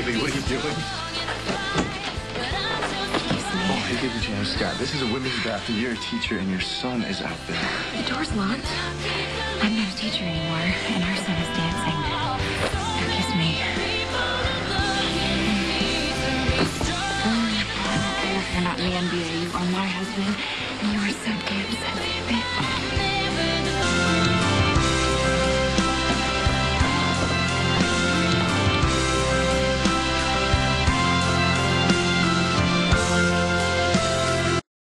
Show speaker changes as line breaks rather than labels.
Baby, what are you doing? Oh, hey, baby James Scott, this is a women's bathroom. You're a teacher, and your son is out there.
The door's locked. I'm not a teacher anymore, and our son is dancing. Now kiss me. I don't care if you're not in the NBA. You are my husband, and you are so damn sexy.